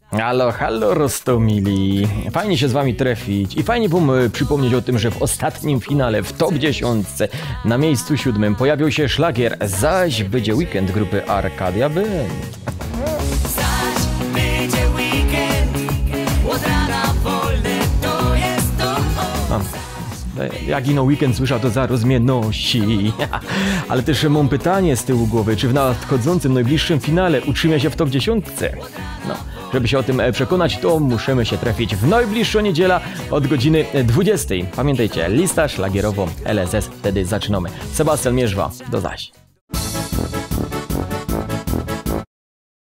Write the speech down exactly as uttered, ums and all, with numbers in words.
Halo, halo Rostomili. Fajnie się z wami trafić i fajnie wam e, przypomnieć o tym, że w ostatnim finale w top dziesięć na miejscu siódmym pojawił się szlagier, zaś będzie weekend grupy Arcadia Band. Zaś będzie weekend, od rana wolny to jest to. A, jak ino weekend słyszał, to zaraz mnie nosi. Ale też mam pytanie z tyłu głowy, czy w nadchodzącym, najbliższym finale utrzymie się w top dziesięć? No, żeby się o tym przekonać, to musimy się trafić w najbliższą niedzielę od godziny dwudziestej. Pamiętajcie, lista szlagierową L S S, wtedy zaczynamy. Sebastian Mierzwa, do zaś.